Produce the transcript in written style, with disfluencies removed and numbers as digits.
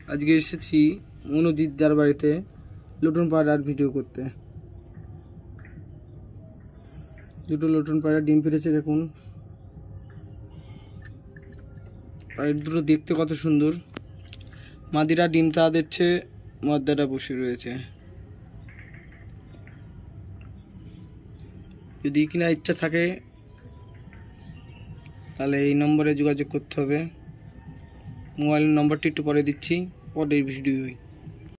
আজকে এসেছি অনুদিদার বাড়িতে লুটন পায়রার ভিডিও করতে। দুটো লুটন পায়রা ডিম পেড়েছে, দেখুন পায়রা দুটো দেখতে কত সুন্দর। মাদিরা ডিমটা দিচ্ছে, মদ্দাটা বসে রয়েছে। যদি কিনা ইচ্ছা থাকে তাহলে এই নম্বরে যোগাযোগ করতে হবে। মোবাইল নম্বরটি একটু পরে দিচ্ছি পরের ভিডিওয়।